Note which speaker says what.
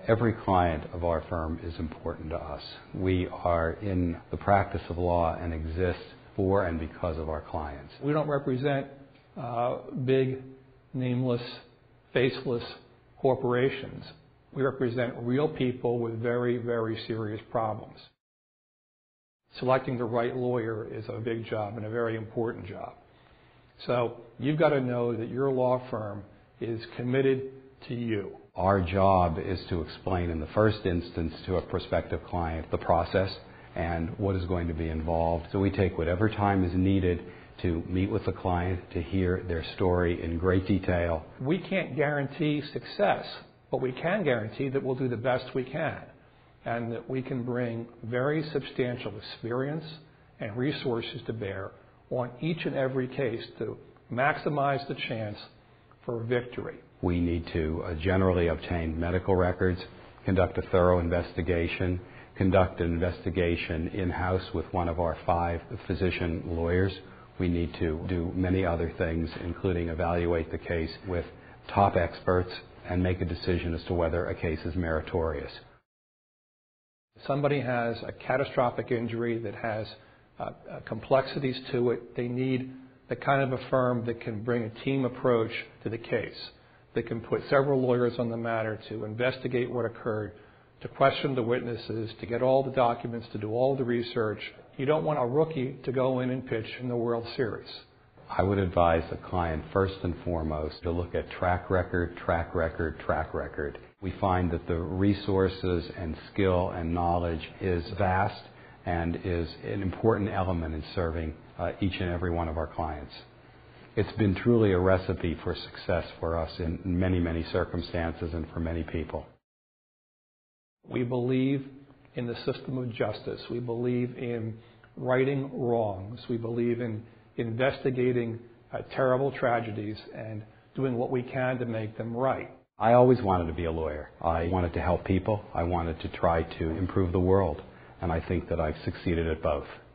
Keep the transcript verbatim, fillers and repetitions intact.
Speaker 1: Every client of our firm is important to us. We are in the practice of law and exist for and because of our clients.
Speaker 2: We don't represent uh, big, nameless, faceless corporations. We represent real people with very, very serious problems. Selecting the right lawyer is a big job and a very important job. So you've got to know that your law firm is committed to you.
Speaker 1: Our job is to explain in the first instance to a prospective client the process and what is going to be involved. So we take whatever time is needed to meet with the client, to hear their story in great detail.
Speaker 2: We can't guarantee success, but we can guarantee that we'll do the best we can and that we can bring very substantial experience and resources to bear on each and every case to maximize the chance for victory.
Speaker 1: We need to uh, generally obtain medical records, conduct a thorough investigation, conduct an investigation in-house with one of our five physician lawyers. We need to do many other things, including evaluate the case with top experts and make a decision as to whether a case is meritorious.
Speaker 2: If somebody has a catastrophic injury that has uh, uh, complexities to it, they need the kind of a firm that can bring a team approach to the case, that can put several lawyers on the matter to investigate what occurred, to question the witnesses, to get all the documents, to do all the research. You don't want a rookie to go in and pitch in the World Series.
Speaker 1: I would advise the client first and foremost to look at track record, track record, track record. We find that the resources and skill and knowledge is vast and is an important element in serving uh, each and every one of our clients. It's been truly a recipe for success for us in many, many circumstances and for many people.
Speaker 2: We believe in the system of justice. We believe in righting wrongs. We believe in investigating uh, terrible tragedies and doing what we can to make them right.
Speaker 1: I always wanted to be a lawyer. I wanted to help people. I wanted to try to improve the world. And I think that I've succeeded at both.